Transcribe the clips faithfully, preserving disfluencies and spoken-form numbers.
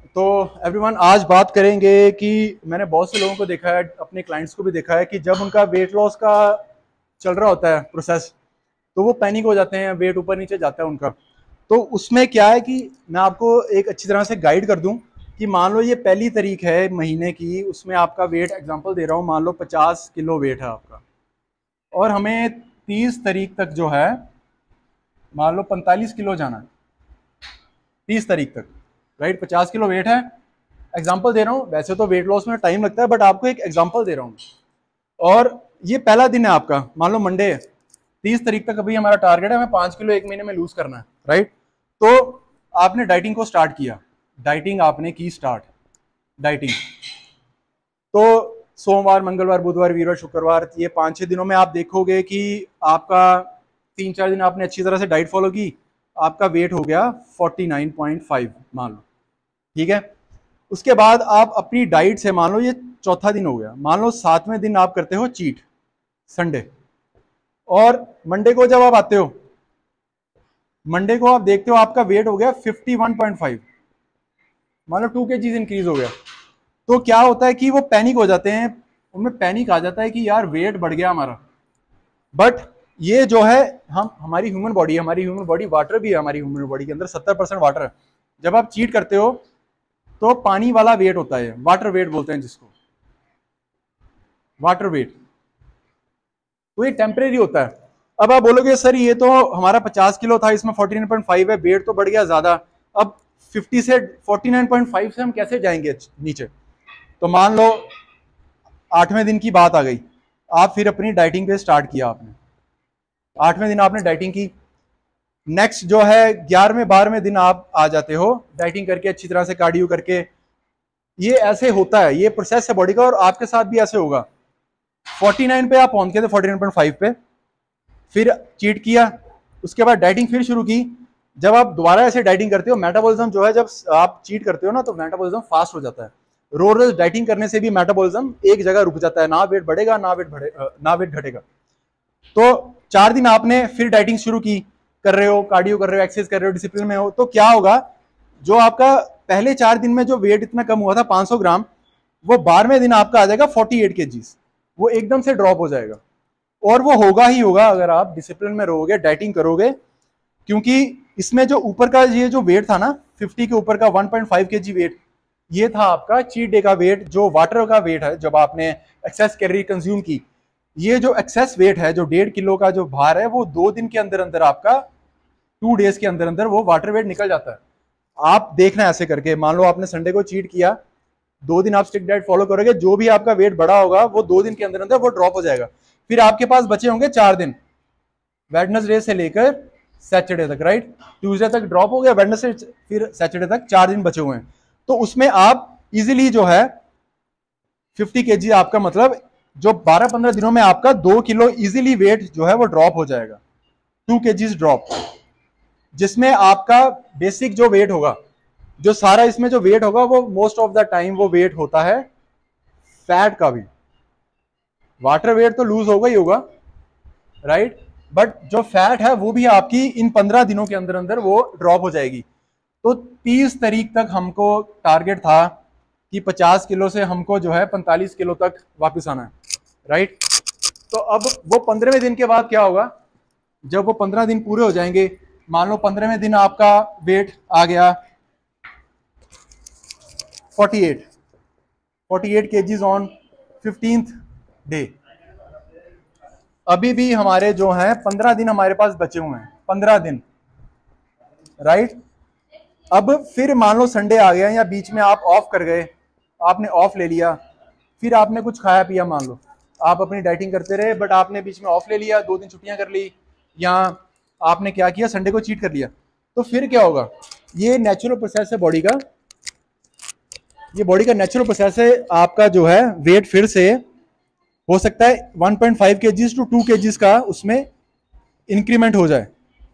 तो एवरीवन, आज बात करेंगे कि मैंने बहुत से लोगों को देखा है, अपने क्लाइंट्स को भी देखा है कि जब उनका वेट लॉस का चल रहा होता है प्रोसेस, तो वो पैनिक हो जाते हैं, वेट ऊपर नीचे जाता है उनका। तो उसमें क्या है कि मैं आपको एक अच्छी तरह से गाइड कर दूं कि मान लो ये पहली तारीख है महीने की, उसमें आपका वेट, एग्जांपल दे रहा हूँ, मान लो पचास किलो वेट है आपका, और हमें तीस तारीख तक जो है मान लो पैंतालीस किलो जाना है, तीस तारीख तक, राइट। पचास किलो वेट है, एग्जांपल दे रहा हूँ, वैसे तो वेट लॉस में टाइम लगता है बट आपको एक एग्जांपल दे रहा हूँ। और ये पहला दिन है आपका, मान लो मंडे है, तीस तारीख तक अभी हमारा टारगेट है, हमें पाँच किलो एक महीने में लूज करना है, राइट। तो आपने डाइटिंग को स्टार्ट किया, डाइटिंग आपने की स्टार्ट, डाइटिंग तो सोमवार, मंगलवार, बुधवार, वीरवार, शुक्रवार, ये पाँच छः दिनों में आप देखोगे कि आपका तीन चार दिन आपने अच्छी तरह से डाइट फॉलो की, आपका वेट हो गया फोर्टी नाइन पॉइंट फाइव मान लो, ठीक है। उसके बाद आप अपनी डाइट से, मान लो ये चौथा दिन हो गया, मान लो सातवें दिन आप करते हो चीट, संडे, और मंडे को जब आप आते हो, मंडे को आप देखते हो आपका वेट हो गया फिफ्टी वन पॉइंट फाइव, मान लो टू के जीज इंक्रीज हो गया। तो क्या होता है कि वो पैनिक हो जाते हैं, उनमें पैनिक आ जाता है कि यार वेट बढ़ गया हमारा। बट ये जो है, हम हमारी ह्यूमन बॉडी है, हमारी ह्यूमन बॉडी वाटर भी है, हमारी ह्यूमन बॉडी के अंदर सत्तर परसेंट वाटर है। जब आप चीट करते हो तो पानी वाला वेट होता है, वाटर वेट बोलते हैं जिसको, वाटर वेट, तो ये टेम्परेरी होता है। अब आप बोलोगे सर ये तो हमारा पचास किलो था, इसमें फोर्टी नाइन पॉइंट फाइव है, वेट तो बढ़ गया ज्यादा, अब फिफ्टी से फोर्टी नाइन पॉइंट फाइव से हम कैसे जाएंगे नीचे। तो मान लो आठवें दिन की बात आ गई, आप फिर अपनी डाइटिंग पे स्टार्ट किया आपने, आठवें दिन आपने डाइटिंग की, नेक्स्ट जो है ग्यारहवें बारहवें दिन आप आ जाते हो डाइटिंग करके, अच्छी तरह से कार्डियो करके। ये ऐसे होता है, ये प्रोसेस है बॉडी का, और आपके साथ भी ऐसे होगा। फोर्टी नाइन पे आप पहुंच गए थे, फोर्टी नाइन पॉइंट फाइव पे, फिर चीट किया, उसके बाद डाइटिंग फिर शुरू की। जब आप दोबारा ऐसे डाइटिंग करते हो, मेटाबॉलिज्म जो है, जब आप चीट करते हो ना, तो मेटाबॉलिज्म फास्ट हो जाता है। रोज रोज डाइटिंग करने से भी मेटाबॉलिज्म एक जगह रुक जाता है, ना वेट बढ़ेगा ना वेट बढ़े ना वेट घटेगा। तो चार दिन आपने फिर डाइटिंग शुरू की, कर रहे हो, कार्डियो कर रहे हो, एक्सरसाइज कर रहे हो, डिसिप्लिन में हो, तो क्या होगा, जो आपका पहले चार दिन में जो वेट इतना कम हुआ था पाँच सौ ग्राम, वो बारहवें दिन आपका आ जाएगा फोर्टी एट केजीज, वो एकदम से ड्रॉप हो जाएगा। और वो होगा ही होगा अगर आप डिसिप्लिन में रहोगे, डाइटिंग करोगे, क्योंकि इसमें जो ऊपर का ये जो वेट था ना, फिफ्टी के ऊपर का one point five KG weight, ये था आपका चीट डे का वेट, जो वाटर का वेट है, जब आपने एक्सेस कैलोरी कंज्यूम की। ये जो एक्सेस वेट है, जो डेढ़ किलो का जो भार है, वो दो दिन के अंदर अंदर आपका, टू डेज के अंदर अंदर वो वाटर वेट निकल जाता है। आप देखना ऐसे करके, मान लो आपने संडे को चीट किया, दो दिन आप स्ट्रिक्ट डाइट फॉलो करोगे, जो भी आपका वेट बढ़ा होगा वो दो दिन के अंदर अंदर वो ड्रॉप हो जाएगा। फिर आपके पास बचे होंगे चार दिन, वेडनेसडे से लेकर सैटरडे तक, राइट। ट्यूसडे तक ड्रॉप हो गया, वेडनेसडे फिर सैटरडे तक चार दिन बचे हुए हैं। तो उसमें आप इजीली जो है फिफ्टी केजी, आपका मतलब जो बारह पंद्रह दिनों में आपका दो किलो इजीली वेट जो है वो ड्रॉप हो जाएगा, टू केजीज ड्रॉप, जिसमें आपका बेसिक जो वेट होगा, जो सारा इसमें जो वेट होगा, वो मोस्ट ऑफ द टाइम वो वेट होता है फैट का भी। वाटर वेट तो लूज होगा ही होगा, राइट, बट जो फैट है वो भी आपकी इन पंद्रह दिनों के अंदर अंदर वो ड्रॉप हो जाएगी। तो तीस तारीख तक हमको टारगेट था कि पचास किलो से हमको जो है पैंतालीस किलो तक वापस आना है, राइट। तो अब वो पंद्रहवें दिन के बाद क्या होगा, जब वो पंद्रह दिन पूरे हो जाएंगे, मान लो पंद्रहवें दिन आपका वेट आ गया forty eight, forty eight KGs on fifteenth day. अभी भी हमारे जो हैं पंद्रह दिन हमारे पास बचे हुए हैं, पंद्रह दिन, राइट। अब फिर मान लो संडे आ गया, या बीच में आप ऑफ कर गए, आपने ऑफ ले लिया, फिर आपने कुछ खाया पिया, मान लो आप अपनी डाइटिंग करते रहे बट आपने बीच में ऑफ ले लिया, दो दिन छुट्टियां कर ली, या आपने क्या किया, संडे को चीट कर लिया। तो फिर क्या होगा, ये नेचुरल प्रोसेस है बॉडी का, ये बॉडी का नेचुरल प्रोसेस है। आपका जो है वेट फिर से हो सकता है one point five KGs to two KGs का उसमें इंक्रीमेंट हो जाए,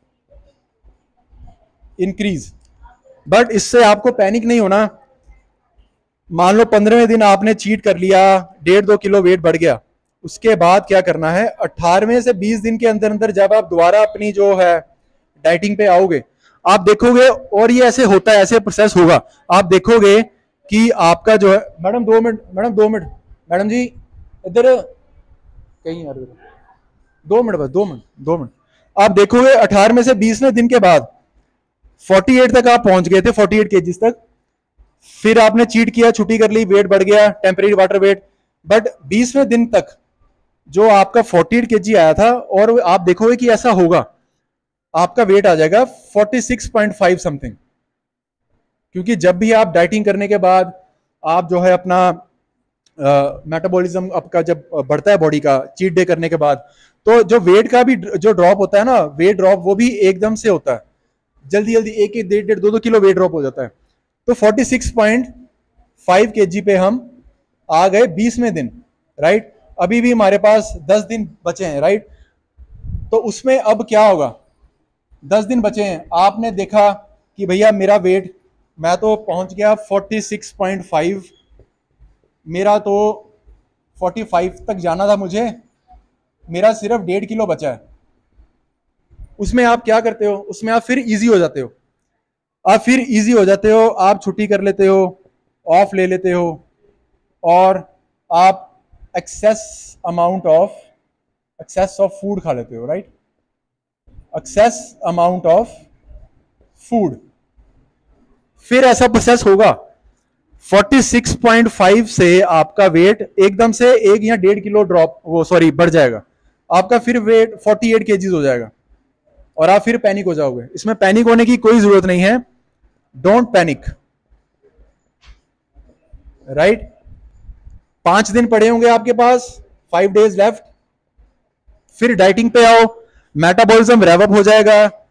इंक्रीज। बट इससे आपको पैनिक नहीं होना। मान लो पंद्रहवें दिन आपने चीट कर लिया, डेढ़ दो किलो वेट बढ़ गया, उसके बाद क्या करना है, अठारहवें से बीस दिन के अंदर अंदर जब आप दोबारा अपनी जो है डाइटिंग पे आओगे, आप देखोगे, और ये ऐसे होता है, ऐसे प्रोसेस होगा, आप देखोगे कि आपका जो है, मैडम दो मिनट, मैडम दो मिनट, मैडम जी इधर कहीं यार, दो मिनट बस, दो मिनट दो मिनट आप देखोगे अठारह में से बीसवें दिन के बाद अड़तालीस तक आप पहुंच गए थे, अड़तालीस केजीज तक। फिर आपने चीट किया, छुट्टी कर ली, वेट बढ़ गया, टेम्परेरी वाटर वेट, बट बीसवें दिन तक जो आपका अड़तालीस केजी आया था, और आप देखोगे कि ऐसा होगा, आपका वेट आ जाएगा छियालीस पॉइंट पाँच समथिंग। क्योंकि जब भी आप डाइटिंग करने के बाद आप जो है अपना मेटाबॉलिज्म आपका जब बढ़ता है बॉडी का, चीट डे करने के बाद, तो जो वेट का भी जो ड्रॉप होता है ना, वेट ड्रॉप वो भी एकदम से होता है, जल्दी जल्दी एक एक डेढ़ डेढ़ दो दो किलो वेट ड्रॉप हो जाता है। तो छियालीस पॉइंट पाँच केजी पे हम आ गए बीसवें दिन, राइट। अभी भी हमारे पास दस दिन बचे हैं, राइट। तो उसमें अब क्या होगा, दस दिन बचे हैं, आपने देखा कि भैया मेरा वेट, मैं तो पहुंच गया छियालीस पॉइंट पाँच, मेरा तो पैंतालीस तक जाना था मुझे, मेरा सिर्फ डेढ़ किलो बचा है। उसमें आप क्या करते हो, उसमें आप फिर इजी हो जाते हो, आप फिर इजी हो जाते हो, आप छुट्टी कर लेते हो, ऑफ ले लेते हो, और आप excess amount of excess of food खा लेते हो, right. Excess amount of food, फिर ऐसा प्रोसेस होगा, छियालीस पॉइंट पाँच से आपका वेट एकदम से एक या डेढ़ किलो ड्रॉप, वो सॉरी बढ़ जाएगा, आपका फिर वेट अड़तालीस केजीज हो जाएगा, और आप फिर पैनिक हो जाओगे। इसमें पैनिक होने की कोई जरूरत नहीं है, डोंट पैनिक, राइट। पांच दिन पड़े होंगे आपके पास, फाइव डेज लेफ्ट, फिर डाइटिंग पे आओ, मेटाबॉलिज्म रेव अप हो जाएगा,